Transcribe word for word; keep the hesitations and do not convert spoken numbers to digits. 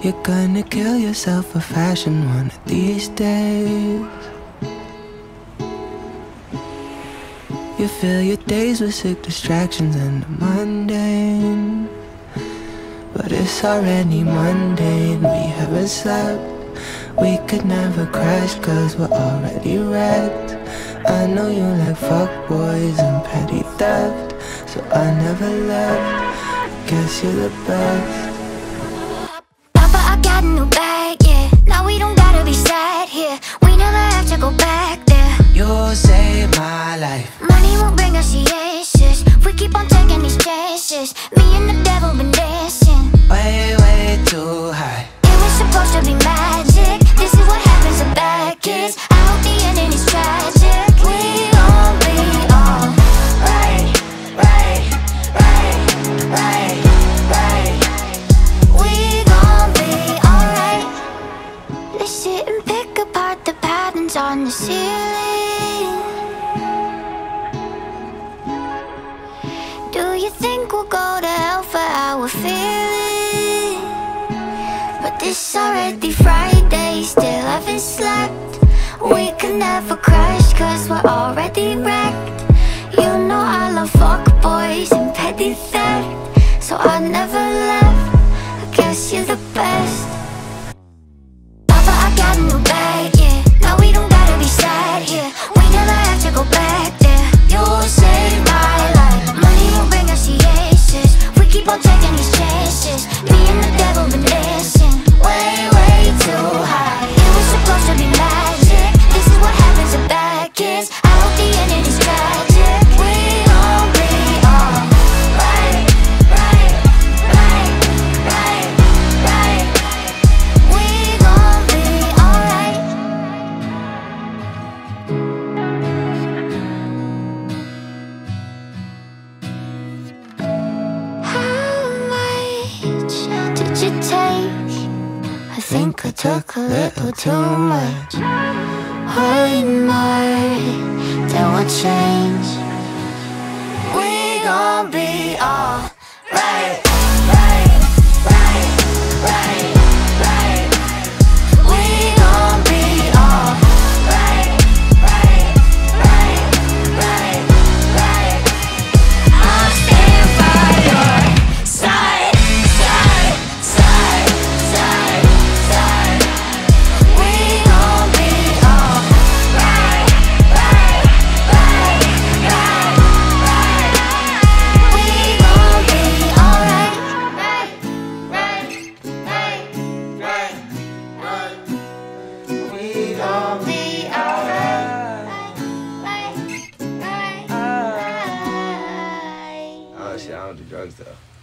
You're gonna kill yourself for fashion one of these days. You fill your days with sick distractions and the mundane, but it's already mundane. We haven't slept, we could never crash cause we're already wrecked. I know you like fuckboys and petty theft, so I never left. Guess you're the best. Papa, I got a new bag, yeah. Now we don't gotta be sad here. We never have to go back there. You'll save my life. Money won't bring us the answers. We keep on taking these chances. Me and the devil been dancing Way, way too high. It was supposed to be magic. This is what happens to bad kids. I hope the ending is tragic. We gon' be all right, right, right, right, right. We gon' be alright. Let's sit and pick apart the patterns on the ceiling. Do you think we'll go to hell for our feeling? But this already Friday, still haven't slept. We can never crash cause we're already wrecked. You know I love fuckboys and petty theft, so I never left. I guess you're the best. Papa, I got a new bag, yeah. Now we don't gotta be sad here. We never have to go back there. You'll save my life. Money won't bring us the answers. We keep on taking these chances. Me and the devil been dancing way, way too high. It was supposed to be magic. This is what happens to bad kids. I hope the ending is tragic. We gon' be all right, right, right, right, right. We gon' be alright. How much did you take? I think I took a little too much. One more, then we'll change. We gon' be all right, right, right, right, right. We gon' be all right, right, right, right, right. I'll stand by your side, side, side, side, side. We gon' be all right, right, right, right, right. We gon' be alright, right, right, right, right, right. We gon' be alright, right, right, right. Oh shit, I don't do drugs though.